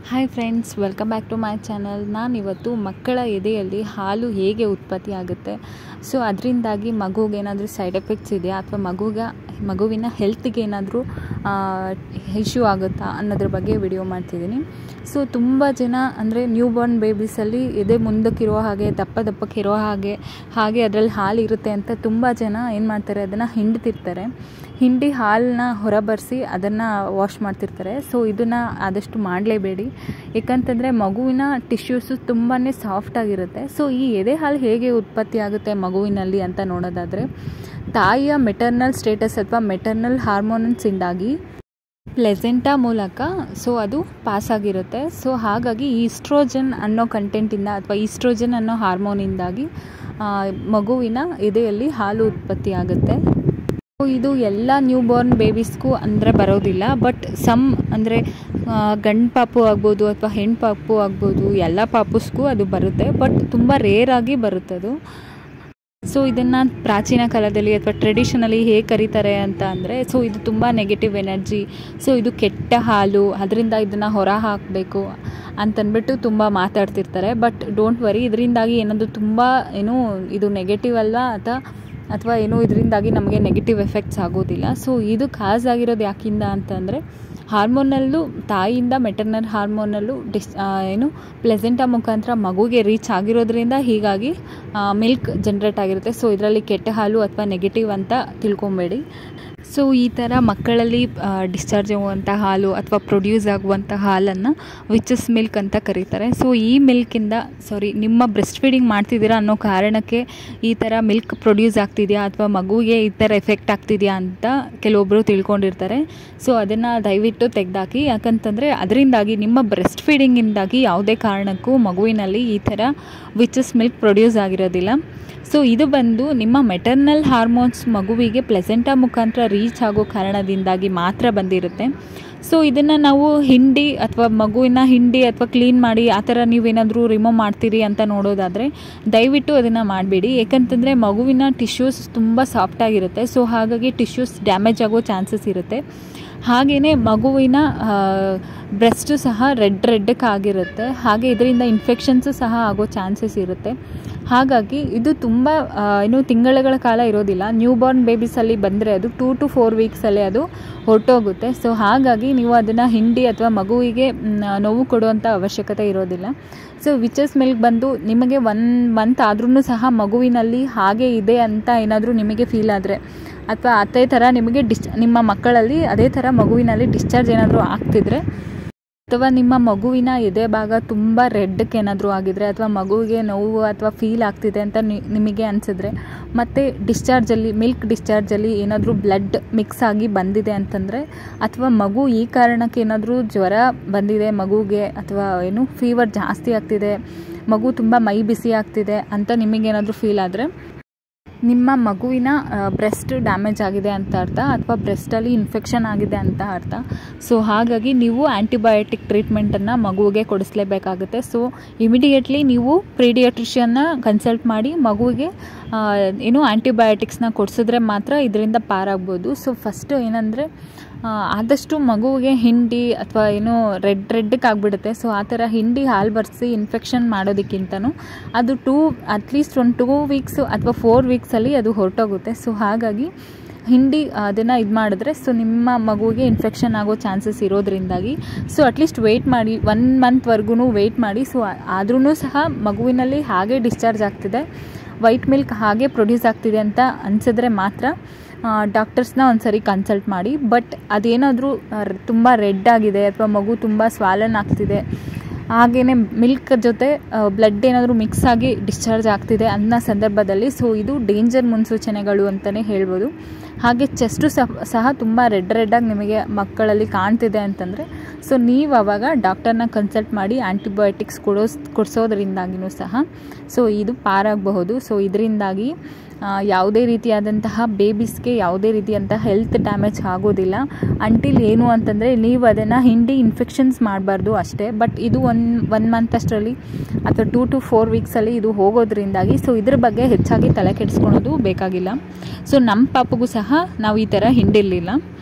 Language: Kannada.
Hi friends, welcome back to my channel. ನಾನಿವತ್ತು ಮಕ್ಕಳ ಎದೆಯಲ್ಲಿ ಹಾಲು ಹೇಗೆ ಉತ್ಪತ್ತಿ ಆಗುತ್ತೆ, ಸೊ ಅದರಿಂದಾಗಿ ಮಗುಗೇನಾದರೂ ಸೈಡ್ ಎಫೆಕ್ಟ್ಸ್ ಇದೆಯಾ ಅಥವಾ ಮಗುವಿನ ಹೆಲ್ತ್ಗೆ ಏನಾದರೂ ಇಶ್ಯೂ ಆಗುತ್ತಾ ಅನ್ನೋದ್ರ ಬಗ್ಗೆ ವಿಡಿಯೋ ಮಾಡ್ತಿದ್ದೀನಿ. ಸೊ ತುಂಬ ಜನ ಅಂದರೆ ನ್ಯೂ ಬಾರ್ನ್ ಬೇಬೀಸಲ್ಲಿ ಎದೆ ಮುಂದಕ್ಕಿರೋ ಹಾಗೆ ದಪ್ಪಕ್ಕಿರೋ ಹಾಗೆ ಅದರಲ್ಲಿ ಹಾಲು ಇರುತ್ತೆ ಅಂತ ತುಂಬ ಜನ ಏನು ಮಾಡ್ತಾರೆ, ಅದನ್ನು ಹಿಂಡಿ ಹಾಲನ್ನ ಹೊರಬರಿಸಿ ಅದನ್ನು ವಾಶ್ ಮಾಡ್ತಿರ್ತಾರೆ. ಸೊ ಇದನ್ನು ಆದಷ್ಟು ಮಾಡಲೇಬೇಡಿ, ಏಕೆಂತಂದರೆ ಮಗುವಿನ ಟಿಶ್ಯೂಸು ತುಂಬಾ ಸಾಫ್ಟಾಗಿರುತ್ತೆ. ಸೊ ಈ ಎದೆ ಹಾಲು ಹೇಗೆ ಉತ್ಪತ್ತಿ ಆಗುತ್ತೆ ಮಗುವಿನಲ್ಲಿ ಅಂತ ನೋಡೋದಾದರೆ, ತಾಯಿಯ ಮೆಟರ್ನಲ್ ಸ್ಟೇಟಸ್ ಅಥವಾ ಮೆಟರ್ನಲ್ ಹಾರ್ಮೋನ್ಸಿಂದಾಗಿ ಪ್ಲೆಸೆಂಟಾ ಮೂಲಕ ಸೊ ಅದು ಪಾಸ್ ಆಗಿರುತ್ತೆ. ಸೊ ಹಾಗಾಗಿ ಈಸ್ಟ್ರೋಜನ್ ಅನ್ನೋ ಕಂಟೆಂಟಿಂದ ಅಥವಾ ಈಸ್ಟ್ರೋಜನ್ ಅನ್ನೋ ಹಾರ್ಮೋನಿಂದಾಗಿ ಮಗುವಿನ ಎದೆಯಲ್ಲಿ ಹಾಲು ಉತ್ಪತ್ತಿ ಆಗುತ್ತೆ. ಇದು ಎಲ್ಲ ನ್ಯೂ ಬಾರ್ನ್ ಬೇಬೀಸ್ಗೂ ಅಂದರೆ ಬರೋದಿಲ್ಲ, ಬಟ್ ಅಂದರೆ ಗಂಡು ಪಾಪು ಆಗ್ಬೋದು ಅಥವಾ ಹೆಣ್ಣು ಪಾಪು ಆಗ್ಬೋದು, ಎಲ್ಲ ಪಾಪುಸ್ಗೂ ಅದು ಬರುತ್ತೆ, ಬಟ್ ತುಂಬ ರೇರಾಗಿ ಬರುತ್ತೆ ಅದು. ಸೊ ಇದನ್ನು ಪ್ರಾಚೀನ ಕಾಲದಲ್ಲಿ ಅಥವಾ ಟ್ರೆಡಿಷನಲಿ ಹೇಗೆ ಕರೀತಾರೆ ಅಂತ ಅಂದರೆ, ಸೊ ಇದು ತುಂಬ ನೆಗೆಟಿವ್ ಎನರ್ಜಿ, ಸೊ ಇದು ಕೆಟ್ಟ ಹಾಲು, ಅದರಿಂದ ಇದನ್ನು ಹೊರ ಹಾಕಬೇಕು ಅಂತಂದ್ಬಿಟ್ಟು ತುಂಬ ಮಾತಾಡ್ತಿರ್ತಾರೆ. ಬಟ್ ಡೋಂಟ್ ವರಿ, ಇದರಿಂದಾಗಿ ಏನಾದರೂ ತುಂಬ ಇದು ನೆಗೆಟಿವ್ ಅಲ್ವಾ ಅಥವಾ ಇದರಿಂದಾಗಿ ನಮಗೆ ನೆಗೆಟಿವ್ ಎಫೆಕ್ಟ್ಸ್ ಆಗೋದಿಲ್ಲ. ಸೊ ಇದು ಕಾಸ್ ಆಗಿರೋದು ಯಾಕಿಂದ ಅಂತಂದರೆ, ಹಾರ್ಮೋನಲ್ಲು ತಾಯಿಯಿಂದ ಮೆಟರ್ನಲ್ ಹಾರ್ಮೋನಲ್ಲು ಪ್ಲೆಸೆಂಟಾ ಮುಖಾಂತರ ಮಗುಗೆ ರೀಚ್ ಆಗಿರೋದ್ರಿಂದ ಹೀಗಾಗಿ ಮಿಲ್ಕ್ ಜನ್ರೇಟ್ ಆಗಿರುತ್ತೆ. ಸೊ ಇದರಲ್ಲಿ ಕೆಟ್ಟ ಹಾಲು ಅಥವಾ ನೆಗೆಟಿವ್ ಅಂತ ತಿಳ್ಕೊಬೇಡಿ. ಸೊ ಈ ಥರ ಮಕ್ಕಳಲ್ಲಿ ಡಿಸ್ಚಾರ್ಜ್ ಆಗುವಂಥ ಹಾಲು ಅಥವಾ ಪ್ರೊಡ್ಯೂಸ್ ಆಗುವಂಥ ಹಾಲನ್ನು ವಿಚಸ್ ಮಿಲ್ಕ್ ಅಂತ ಕರೀತಾರೆ. ಸೊ ಈ ಮಿಲ್ಕಿಂದ ನಿಮ್ಮ ಬ್ರೆಸ್ಟ್ ಫೀಡಿಂಗ್ ಮಾಡ್ತಿದ್ದೀರಾ ಅನ್ನೋ ಕಾರಣಕ್ಕೆ ಈ ಥರ ಮಿಲ್ಕ್ ಪ್ರೊಡ್ಯೂಸ್ ಆಗ್ತಿದೆಯಾ ಅಥವಾ ಮಗುವಿಗೆ ಈ ಥರ ಎಫೆಕ್ಟ್ ಆಗ್ತಿದೆಯಾ ಅಂತ ಕೆಲವೊಬ್ಬರು ತಿಳ್ಕೊಂಡಿರ್ತಾರೆ. ಸೊ ಅದನ್ನು ದಯವಿಟ್ಟು ತೆಗೆದಾಕಿ, ಯಾಕಂತಂದರೆ ಅದರಿಂದಾಗಿ ನಿಮ್ಮ ಬ್ರೆಸ್ಟ್ ಫೀಡಿಂಗಿಂದಾಗಿ ಯಾವುದೇ ಕಾರಣಕ್ಕೂ ಮಗುವಿನಲ್ಲಿ ಈ ಥರ ವಿಚಸ್ ಮಿಲ್ಕ್ ಪ್ರೊಡ್ಯೂಸ್ ಆಗಿರೋದಿಲ್ಲ. ಸೊ ಇದು ಬಂದು ನಿಮ್ಮ ಮೆಟರ್ನಲ್ ಹಾರ್ಮೋನ್ಸ್ ಮಗುವಿಗೆ ಪ್ಲೆಸೆಂಟಾ ಮುಖಾಂತರ ರೀಚ್ ಆಗೋ ಕಾರಣದಿಂದಾಗಿ ಮಾತ್ರ ಬಂದಿರುತ್ತೆ. ಸೊ ಇದನ್ನು ನಾವು ಮಗುವಿನ ಹಿಂಡಿ ಅಥವಾ ಕ್ಲೀನ್ ಮಾಡಿ ಆ ಥರ ನೀವೇನಾದರೂ ರಿಮೂವ್ ಮಾಡ್ತೀರಿ ಅಂತ ನೋಡೋದಾದರೆ ದಯವಿಟ್ಟು ಅದನ್ನು ಮಾಡಬೇಡಿ, ಏಕೆಂತಂದರೆ ಮಗುವಿನ ಟಿಶ್ಯೂಸ್ ತುಂಬ ಸಾಫ್ಟಾಗಿರುತ್ತೆ. ಸೊ ಹಾಗಾಗಿ ಟಿಶ್ಯೂಸ್ ಡ್ಯಾಮೇಜ್ ಆಗೋ ಚಾನ್ಸಸ್ ಇರುತ್ತೆ. ಹಾಗೆಯೇ ಮಗುವಿನ ಬ್ರೆಸ್ಟು ಸಹ ರೆಡ್ಡಕ್ಕಾಗಿರುತ್ತೆ. ಹಾಗೆ ಇದರಿಂದ ಇನ್ಫೆಕ್ಷನ್ಸು ಸಹ ಆಗೋ ಚಾನ್ಸಸ್ ಇರುತ್ತೆ. ಹಾಗಾಗಿ ಇದು ತುಂಬ ತಿಂಗಳುಗಳ ಕಾಲ ಇರೋದಿಲ್ಲ. ನ್ಯೂ ಬಾರ್ನ್ ಬೇಬೀಸಲ್ಲಿ ಬಂದರೆ ಅದು 2 to 4 ವೀಕ್ಸಲ್ಲೇ ಅದು ಹೊರಟೋಗುತ್ತೆ. ಸೊ ಹಾಗಾಗಿ ನೀವು ಅದನ್ನು ಹಿಂಡಿ ಅಥವಾ ಮಗುವಿಗೆ ನೋವು ಕೊಡುವಂಥ ಅವಶ್ಯಕತೆ ಇರೋದಿಲ್ಲ. ಸೊ ವಿಚಸ್ ಮಿಲ್ಕ್ ಬಂದು ನಿಮಗೆ 1 ಮಂತ್ ಆದ್ರೂ ಸಹ ಮಗುವಿನಲ್ಲಿ ಹಾಗೆ ಇದೆ ಅಂತ ಏನಾದರೂ ನಿಮಗೆ ಫೀಲ್ ಆದರೆ ಅಥವಾ ಅದೇ ಥರ ನಿಮಗೆ ನಿಮ್ಮ ಮಕ್ಕಳಲ್ಲಿ ಅದೇ ಥರ ಮಗುವಿನಲ್ಲಿ ಡಿಸ್ಚಾರ್ಜ್ ಏನಾದರೂ ಆಗ್ತಿದ್ರೆ ಅಥವಾ ನಿಮ್ಮ ಮಗುವಿನ ಎದೆ ಭಾಗ ತುಂಬ ರೆಡ್ಗೆ ಏನಾದರೂ ಆಗಿದರೆ ಅಥವಾ ಮಗುವಿಗೆ ನೋವು ಅಥವಾ ಫೀಲ್ ಆಗ್ತಿದೆ ಅಂತ ನಿಮಗೆ ಅನಿಸಿದ್ರೆ, ಮತ್ತು ಮಿಲ್ಕ್ ಡಿಸ್ಚಾರ್ಜಲ್ಲಿ ಏನಾದರೂ ಬ್ಲಡ್ ಮಿಕ್ಸ್ ಆಗಿ ಬಂದಿದೆ ಅಂತಂದರೆ, ಅಥವಾ ಮಗು ಈ ಕಾರಣಕ್ಕೆ ಏನಾದರೂ ಜ್ವರ ಬಂದಿದೆ ಮಗುಗೆ ಅಥವಾ ಫೀವರ್ ಜಾಸ್ತಿ ಆಗ್ತಿದೆ, ಮಗು ತುಂಬ ಮೈ ಬಿಸಿ ಆಗ್ತಿದೆ ಅಂತ ನಿಮಗೇನಾದರೂ ಫೀಲ್ ಆದರೆ ನಿಮ್ಮ ಮಗುವಿನ ಬ್ರೆಸ್ಟ್ ಡ್ಯಾಮೇಜ್ ಆಗಿದೆ ಅಂತ ಅರ್ಥ, ಅಥವಾ ಬ್ರೆಸ್ಟಲ್ಲಿ ಇನ್ಫೆಕ್ಷನ್ ಆಗಿದೆ ಅಂತ ಅರ್ಥ. ಸೊ ಹಾಗಾಗಿ ನೀವು ಆ್ಯಂಟಿಬಯೋಟಿಕ್ ಟ್ರೀಟ್ಮೆಂಟನ್ನು ಮಗುವಿಗೆ ಕೊಡಿಸ್ಲೇಬೇಕಾಗುತ್ತೆ. ಸೊ ಇಮಿಡಿಯೇಟ್ಲಿ ನೀವು ಪೀಡಿಯಾಟ್ರಿಷಿಯನ್ನ ಕನ್ಸಲ್ಟ್ ಮಾಡಿ ಮಗುವಿಗೆ ಆ್ಯಂಟಿಬಯೋಟಿಕ್ಸ್ನ ಕೊಡಿಸಿದ್ರೆ ಮಾತ್ರ ಇದರಿಂದ ಪಾರಾಗ್ಬೋದು. ಸೊ ಫಸ್ಟು ಏನಂದರೆ, ಆದಷ್ಟು ಮಗುವಿಗೆ ಹಿಂಡಿ ಅಥವಾ ರೆಡ್ಗೆ ಆಗಿಬಿಡುತ್ತೆ. ಸೊ ಆ ಥರ ಹಿಂಡಿ ಹಾಲು ಬರೆಸಿ ಇನ್ಫೆಕ್ಷನ್ ಮಾಡೋದಕ್ಕಿಂತನೂ ಅದು ಅಟ್ಲೀಸ್ಟ್ ಒಂದು 2 ವೀಕ್ಸು ಅಥವಾ 4 ವೀಕ್ಸಲ್ಲಿ ಅದು ಹೊರಟೋಗುತ್ತೆ. ಸೊ ಹಾಗಾಗಿ ಹಿಂಡಿ ಅದನ್ನು ಮಾಡಿದ್ರೆ ಸೊ ನಿಮ್ಮ ಮಗುವಿಗೆ ಇನ್ಫೆಕ್ಷನ್ ಆಗೋ ಚಾನ್ಸಸ್ ಇರೋದ್ರಿಂದಾಗಿ ಸೊ ಅಟ್ಲೀಸ್ಟ್ ವೆಯ್ಟ್ ಮಾಡಿ, 1 ಮಂತ್ವರೆಗೂ ವೆಯ್ಟ್ ಮಾಡಿ. ಸೊ ಆದ್ರೂ ಸಹ ಮಗುವಿನಲ್ಲಿ ಹಾಗೆ ಡಿಸ್ಚಾರ್ಜ್ ಆಗ್ತಿದೆ, ವೈಟ್ ಮಿಲ್ಕ್ ಹಾಗೆ ಪ್ರೊಡ್ಯೂಸ್ ಆಗ್ತಿದೆ ಅಂತ ಅನಿಸಿದ್ರೆ ಮಾತ್ರ ಡಾಕ್ಟರ್ಸ್ನ ಒಂದ್ಸರಿ ಕನ್ಸಲ್ಟ್ ಮಾಡಿ. ಬಟ್ ಅದೇನಾದರೂ ತುಂಬ ರೆಡ್ ಆಗಿದೆ ಅಥವಾ ಮಗು ತುಂಬ ಸ್ವಾಲನ್ ಆಗ್ತಿದೆ, ಹಾಗೆಯೇ ಮಿಲ್ಕ್ ಜೊತೆ ಬ್ಲಡ್ ಏನಾದರೂ ಮಿಕ್ಸ್ ಆಗಿ ಡಿಸ್ಚಾರ್ಜ್ ಆಗ್ತಿದೆ ಅನ್ನೋ ಸಂದರ್ಭದಲ್ಲಿ ಸೊ ಇದು ಡೇಂಜರ್ ಮುನ್ಸೂಚನೆಗಳು ಅಂತಲೇ ಹೇಳ್ಬೋದು. ಹಾಗೆ ಚೆಸ್ಟು ಸಹ ತುಂಬ ರೆಡ್ಡಾಗಿ ನಿಮಗೆ ಮಕ್ಕಳಲ್ಲಿ ಕಾಣ್ತಿದೆ ಅಂತಂದರೆ ಸೊ ನೀವು ಆವಾಗ ಡಾಕ್ಟರ್ನ ಕನ್ಸಲ್ಟ್ ಮಾಡಿ ಆ್ಯಂಟಿಬಯೋಟಿಕ್ಸ್ ಕೊಡಿಸೋದ್ರಿಂದಾಗಿಯೂ ಸಹ ಸೊ ಇದು ಪಾರಾಗಬಹುದು. ಸೊ ಇದರಿಂದಾಗಿ ಯಾವುದೇ ರೀತಿಯಾದಂತಹ ಬೇಬೀಸ್ಗೆ ಯಾವುದೇ ರೀತಿಯಂತಹ ಹೆಲ್ತ್ ಡ್ಯಾಮೇಜ್ ಆಗೋದಿಲ್ಲ. ಅಂಟಿಲ್ ಏನು ಅಂತಂದರೆ, ನೀವು ಅದನ್ನು ಹಿಂಡಿ ಇನ್ಫೆಕ್ಷನ್ಸ್ ಮಾಡಬಾರ್ದು ಅಷ್ಟೇ. ಬಟ್ ಇದು 1 ಮಂತ್ ಅಷ್ಟರಲ್ಲಿ ಅಥವಾ 2 to 4 ವೀಕ್ಸಲ್ಲಿ ಇದು ಹೋಗೋದ್ರಿಂದಾಗಿ ಸೊ ಇದ್ರ ಬಗ್ಗೆ ಹೆಚ್ಚಾಗಿ ತಲೆ ಕೆಡಿಸ್ಕೊಳೋದು ಬೇಕಾಗಿಲ್ಲ. ಸೊ ನಮ್ಮ ಪಾಪಗೂ ಸಹ ನಾವು ಈ ಥರ ಹಿಂಡಿರಲಿಲ್ಲ.